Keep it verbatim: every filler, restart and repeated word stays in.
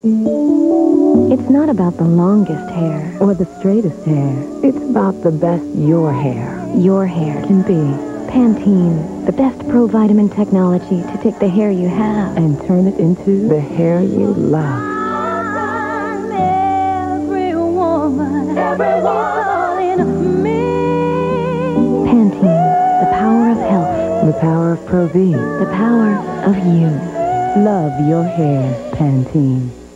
It's not about the longest hair or the straightest hair. It's about the best your hair your hair can be. Pantene, the best pro-vitamin technology to take the hair you have and turn it into the hair you love. Every woman, every woman, me. Pantene, the power of health. The power of Pro V. The power of you. Love your hair, Pantene.